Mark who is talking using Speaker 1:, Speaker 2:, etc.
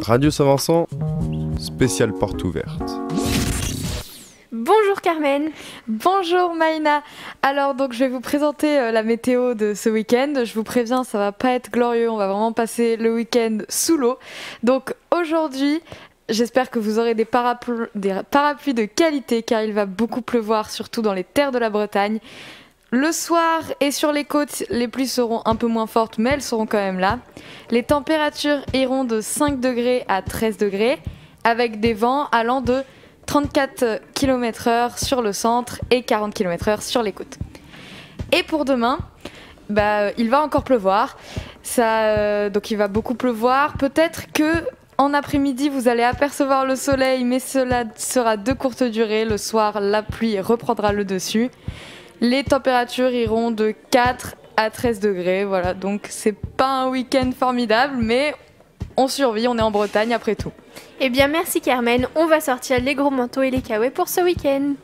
Speaker 1: Radio Saint-Vincent, spéciale porte ouverte.
Speaker 2: Bonjour Carmen.
Speaker 3: Bonjour Maïna. Alors donc je vais vous présenter la météo de ce week-end. Je vous préviens, ça va pas être glorieux, on va vraiment passer le week-end sous l'eau. Donc aujourd'hui, j'espère que vous aurez des parapluies de qualité car il va beaucoup pleuvoir, surtout dans les terres de la Bretagne. Le soir et sur les côtes, les pluies seront un peu moins fortes, mais elles seront quand même là. Les températures iront de 5 degrés à 13 degrés, avec des vents allant de 34 km/h sur le centre et 40 km/h sur les côtes. Et pour demain, il va encore pleuvoir. Donc il va beaucoup pleuvoir. Peut-être que en après-midi, vous allez apercevoir le soleil, mais cela sera de courte durée. Le soir, la pluie reprendra le dessus. Les températures iront de 4 à 13 degrés. Voilà, donc c'est pas un week-end formidable, mais on survit, on est en Bretagne après tout.
Speaker 2: Eh bien merci Carmen, on va sortir les gros manteaux et les caouets pour ce week-end.